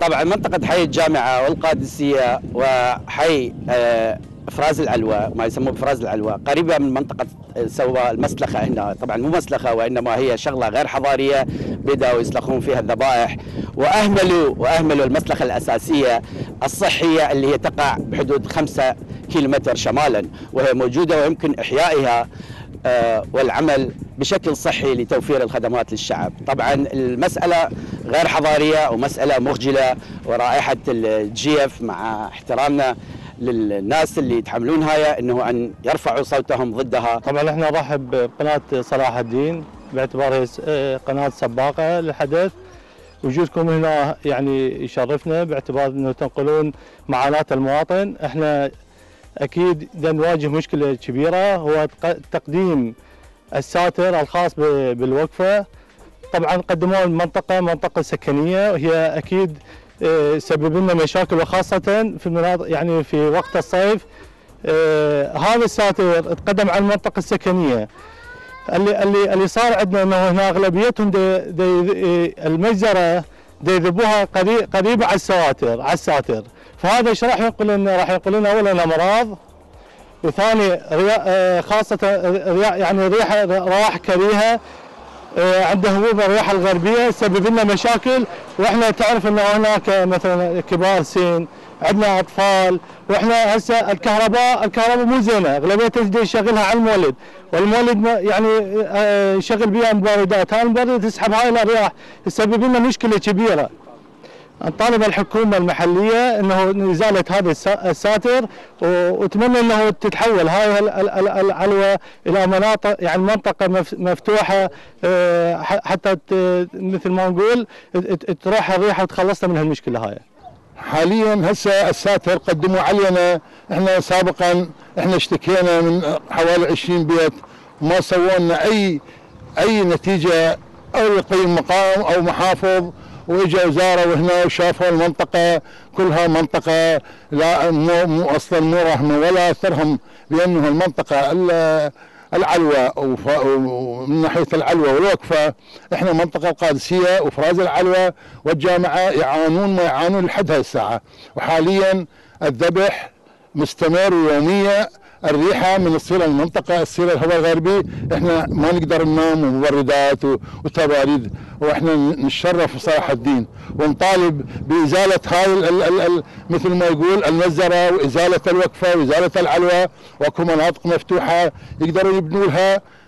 طبعا منطقة حي الجامعة والقادسية وحي افراز العلوى، ما يسموه افراز العلوى، قريبه من منطقه سوى المسلخه هنا، طبعا مو مسلخه وانما هي شغله غير حضاريه، بداوا يسلخون فيها الذبائح واهملوا المسلخه الاساسيه الصحيه اللي هي تقع بحدود 5 كيلومتر شمالا، وهي موجوده ويمكن احيائها والعمل بشكل صحي لتوفير الخدمات للشعب. طبعا المسألة غير حضارية ومسألة مخجلة، ورائحة الجيف مع احترامنا للناس اللي يتحملون هاي انه ان يرفعوا صوتهم ضدها. طبعا احنا نرحب بقناة صلاح الدين باعتبارها قناة سباقة للحدث. وجودكم هنا يعني يشرفنا باعتبار انه تنقلون معاناة المواطن. احنا اكيد نواجه مشكلة كبيرة، هو تقديم الساتر الخاص بالوقفة. طبعا قدموه المنطقة منطقة سكنية، وهي اكيد سبب لنا مشاكل، وخاصة في المناطق يعني في وقت الصيف. هذا الساتر تقدم على المنطقة السكنية. اللي صار عندنا انه هنا اغلبيتهم المجزرة يذبوها قريبة على الساتر، فهذا ايش راح ينقل لنا؟ راح ينقل لنا اولا امراض، وثاني خاصة يعني روائح كريهة، عنده هبوب الرياح الغربيه تسبب لنا مشاكل. واحنا تعرف انه هناك مثلا كبار سن، عندنا اطفال، واحنا هسه الكهرباء مو زينه، اغلبيه تجي يشغلها على المولد، والمولد يعني يشغل بها مبردات، هاي المبردات تسحب هاي الارياح، تسبب لنا مشكله كبيره. نطالب الحكومه المحليه انه ازاله هذا الساتر، واتمنى انه تتحول هاي العلوه الى مناطق يعني منطقه مفتوحه، حتى مثل ما نقول تروح الريحه وتخلصنا من هالمشكله هاي. حاليا هسه الساتر قدموا علينا، احنا سابقا احنا اشتكينا من حوالي 20 بيت، وما سووا لنا اي نتيجه او يقيم مقام او محافظ، واجا وزاره وهنا وشافوا المنطقه كلها منطقه لا مو اصلا مو رهمه ولا اثرهم، لانه المنطقه العلوى ومن ناحيه العلوى والوقفه احنا منطقه القادسيه وفراز العلوى والجامعه يعانون ما يعانون لحد هاي الساعه، وحاليا الذبح مستمر ويوميا. الريحه من تصير المنطقه تصير الهواء الغربي، احنا ما نقدر ننام، ومبردات وتباريد، واحنا نتشرف بصلاح الدين ونطالب بازاله هاي مثل ما يقول المزره، وازاله الوقفه وازاله العلوى، واكو مناطق مفتوحه يقدروا يبنوا لها